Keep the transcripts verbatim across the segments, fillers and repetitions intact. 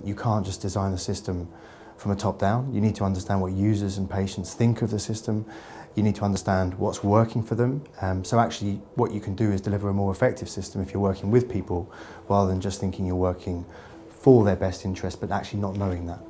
you can't just design a system from a top down. You need to understand what users and patients think of the system. You need to understand what's working for them. Um, so actually what you can do is deliver a more effective system if you're working with people rather than just thinking you're working for their best interest but actually not knowing that.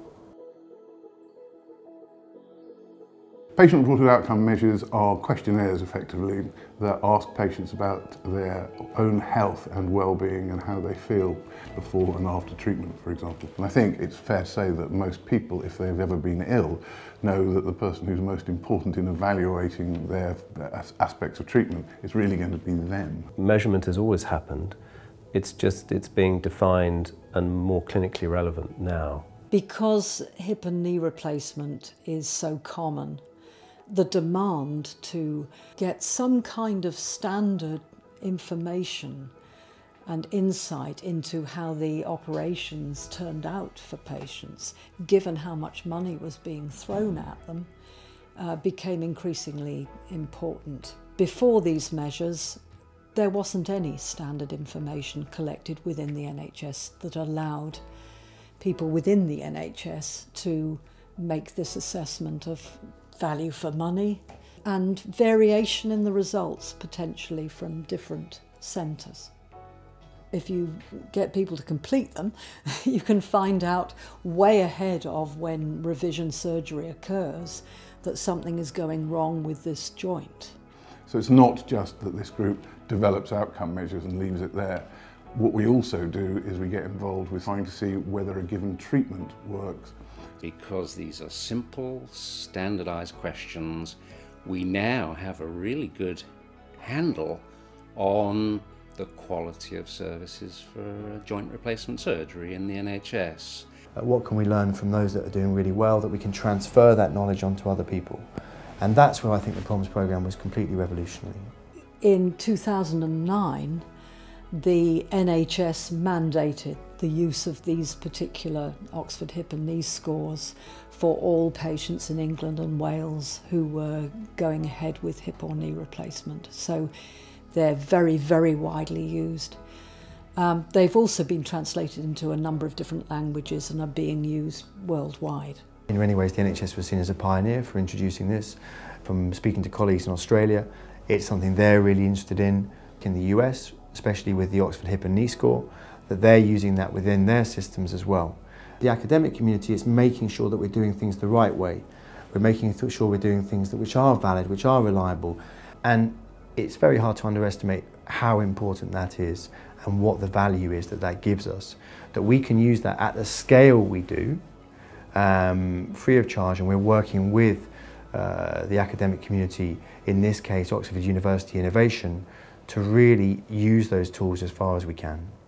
Patient-reported outcome measures are questionnaires, effectively, that ask patients about their own health and well-being and how they feel before and after treatment, for example. And I think it's fair to say that most people, if they've ever been ill, know that the person who's most important in evaluating their, their aspects of treatment is really going to be them. Measurement has always happened. It's just, it's being defined and more clinically relevant now. Because hip and knee replacement is so common, the demand to get some kind of standard information and insight into how the operations turned out for patients, given how much money was being thrown at them, uh, became increasingly important. Before these measures, there wasn't any standard information collected within the N H S that allowed people within the N H S to make this assessment of value for money and variation in the results potentially from different centres. If you get people to complete them, you can find out way ahead of when revision surgery occurs that something is going wrong with this joint. So it's not just that this group develops outcome measures and leaves it there. What we also do is we get involved with trying to see whether a given treatment works. Because these are simple, standardized questions, we now have a really good handle on the quality of services for joint replacement surgery in the N H S. Uh, what can we learn from those that are doing really well that we can transfer that knowledge onto other people? And that's where I think the PROMs programme was completely revolutionary. In two thousand nine, the N H S mandated the use of these particular Oxford hip and knee scores for all patients in England and Wales who were going ahead with hip or knee replacement. So they're very, very widely used. Um, they've also been translated into a number of different languages and are being used worldwide. In many ways, the N H S was seen as a pioneer for introducing this. From speaking to colleagues in Australia, it's something they're really interested in. In the U S, especially with the Oxford hip and knee score, that they're using that within their systems as well. The academic community is making sure that we're doing things the right way. We're making sure we're doing things that which are valid, which are reliable, and it's very hard to underestimate how important that is and what the value is that that gives us. That we can use that at the scale we do, um, free of charge, and we're working with uh, the academic community, in this case Oxford University Innovation, to really use those tools as far as we can.